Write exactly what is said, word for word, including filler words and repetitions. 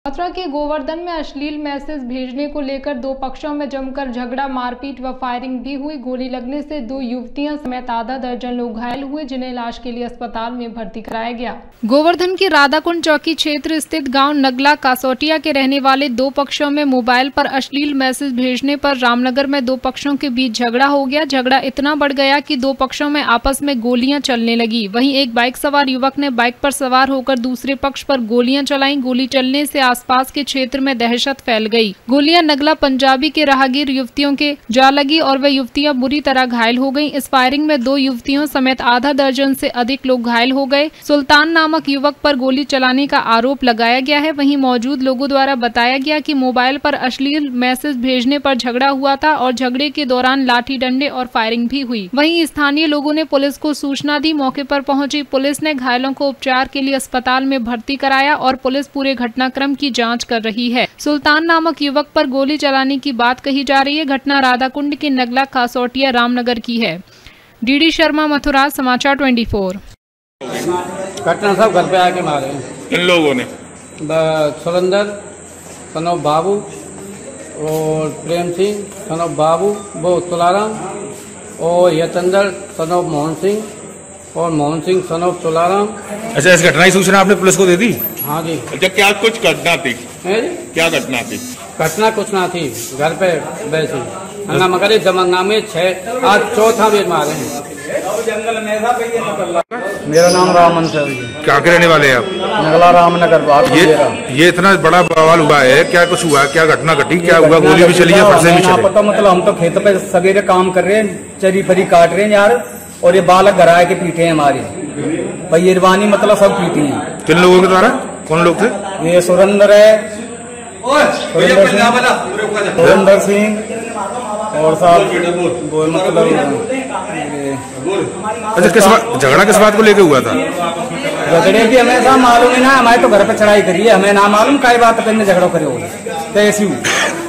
मथुरा के गोवर्धन में अश्लील मैसेज भेजने को लेकर दो पक्षों में जमकर झगड़ा, मारपीट व फायरिंग भी हुई। गोली लगने से दो युवतियां समेत आधा दर्जन लोग घायल हुए, जिन्हें इलाज के लिए अस्पताल में भर्ती कराया गया। गोवर्धन के राधाकुंड चौकी क्षेत्र स्थित गांव नगला कासोटिया के रहने वाले दो पक्षों में मोबाइल पर अश्लील मैसेज भेजने पर रामनगर में दो पक्षों के बीच झगड़ा हो गया। झगड़ा इतना बढ़ गया कि दो पक्षों में आपस में गोलियां चलने लगी। वहीं एक बाइक सवार युवक ने बाइक पर सवार होकर दूसरे पक्ष पर गोलियां चलाई। गोली चलने से आसपास के क्षेत्र में दहशत फैल गई। गोलियां नगला पंजाबी के राहगीर युवतियों के जा लगी और वे युवतियां बुरी तरह घायल हो गईं। इस फायरिंग में दो युवतियों समेत आधा दर्जन से अधिक लोग घायल हो गए। सुल्तान नामक युवक पर गोली चलाने का आरोप लगाया गया है। वहीं मौजूद लोगों द्वारा बताया गया कि मोबाइल पर अश्लील मैसेज भेजने पर झगड़ा हुआ था और झगड़े के दौरान लाठी डंडे और फायरिंग भी हुई। वहीं स्थानीय लोगों ने पुलिस को सूचना दी। मौके पर पहुंची पुलिस ने घायलों को उपचार के लिए अस्पताल में भर्ती कराया और पुलिस पूरे घटनाक्रम की जांच कर रही है। सुल्तान नामक युवक पर गोली चलाने की बात कही जा रही है। घटना राधाकुंड के नगला कासोटिया रामनगर की है। डीडी शर्मा, मथुरा, समाचार चौबीस। घटना सब घर पे आके मारे इन लोगों ने सुरेंद्र सनोफ बाबू और प्रेम सिंह सनोफ बाबू, वो तुलाराम और यतेंद्र सनोफ मोहन सिंह और मोहन सिंह सनोफ तुलाराम। अच्छा, इस घटना की सूचना आपने पुलिस को दे दी? हाँ जी। अच्छा, क्या कुछ घटना थी? क्या घटना थी? घटना कुछ ना थी, घर पे वैसे हंगामा करे। जमंगा में छह आज चौथा बेर मारे हैं। मेरा नाम रामन सर है। क्या के रहने वाले हैं आप? नगला रामनगर बात। ये ये इतना बड़ा बवाल हुआ है, क्या कुछ हुआ? क्या घटना घटी? क्या हुआ? गोली भी चली है, फरसे भी चले? पता मतलब हम तो खेत पे सवेरे काम कर रहे हैं, चरी फरी काट रहे हैं यार, और ये बालक घर आए के पीटे हैं हमारे भैरवानी, मतलब सब पीटी हैं। किन लोगों के द्वारा? कौन लोग थे? ये सुरेंद्र है, सुरेंद्र सिंह और साहब मतलब। अच्छा, किस बात झगड़ा किस बात को लेके हुआ था? झगड़े की हमें साहब मालूम ही ना, हमारे तो घर पे चढ़ाई करी है, हमें ना मालूम कई बात पे झगड़ा करे हो। तो ऐसी